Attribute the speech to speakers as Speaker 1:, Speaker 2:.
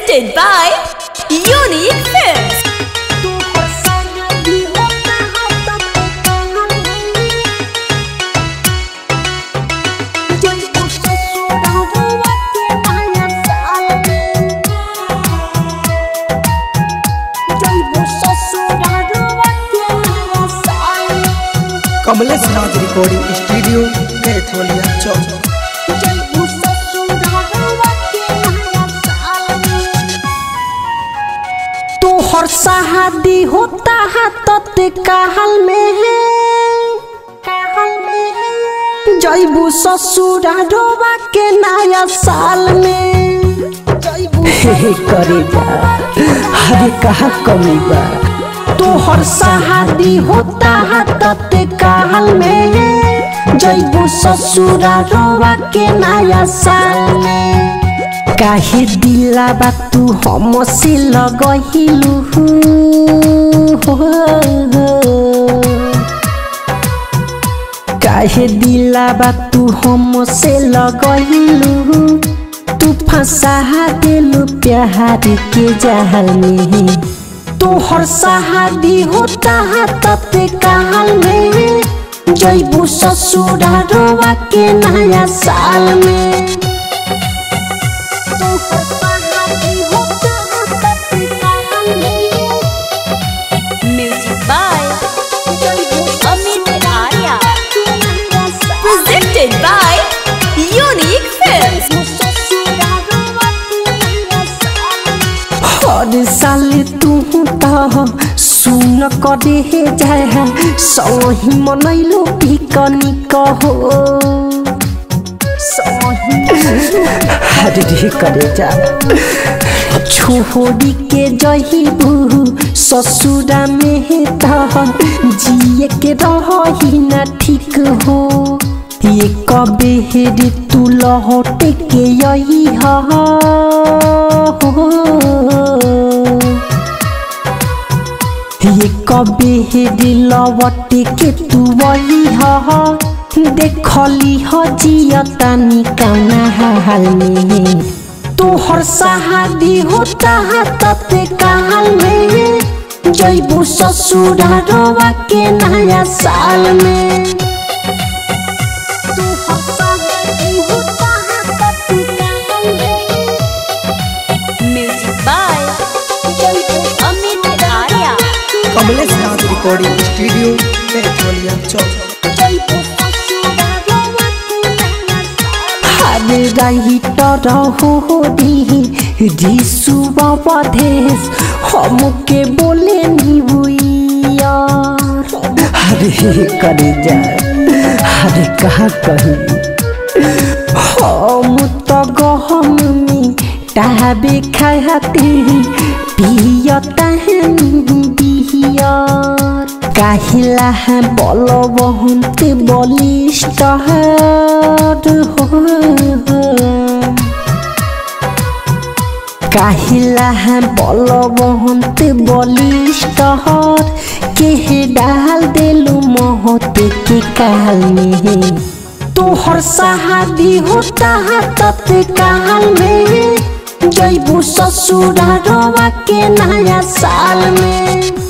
Speaker 1: Presented by Unique Films.
Speaker 2: Kamlesh Raj recording studio Kaitholia Chowk.
Speaker 3: तोहर शादी होता है तत्काल में जैबू ससुरालवा के नया साल में करे अरे कहा कमी बा। तोहर शादी होता है तत्काल में जैबू ससुरालवा के नया साल में काहे दिलाबा तू हमसे लगहिलु काहे दिलाबा तू हमसे लगहिलु तू फंसा देलु प्यार के जाल में। तोहर शादी होता है तत्काल में जैबू ससुरालवा के नया साल में
Speaker 1: Music by Amit Arya. Presented by Unique Films.
Speaker 3: हर साल तू तो सुन करे जाए सही मनैलो पिकनिक हो हरे करे जा छोड़ी के जहिबू ससुरा में जिए के रही ना ठीक हो ये कबे हेरी तू लौट के यही ये कबे हेरी लौट के तू वही देखली जियतानी कौना हाल में। तोहर शादी होता है तत्काल में जैबू ससुरालवा के नया साल में
Speaker 1: Music by Amit Arya.
Speaker 2: Kamlesh Raj recording studio Kaitholia Chowk.
Speaker 3: Writer Badhesh हमके बोले निबुइया अरे करे जा अरे कहा कही हम तो गहम में टाबे खाती पियता काहिला है बल बहुते बलिष्ठ काहिला है बल बहुते बलिष्ठ के डाल देलु महते के काल में। तोहर शादी होता है तत्काल में जैबू ससुरालवा के नया साल में।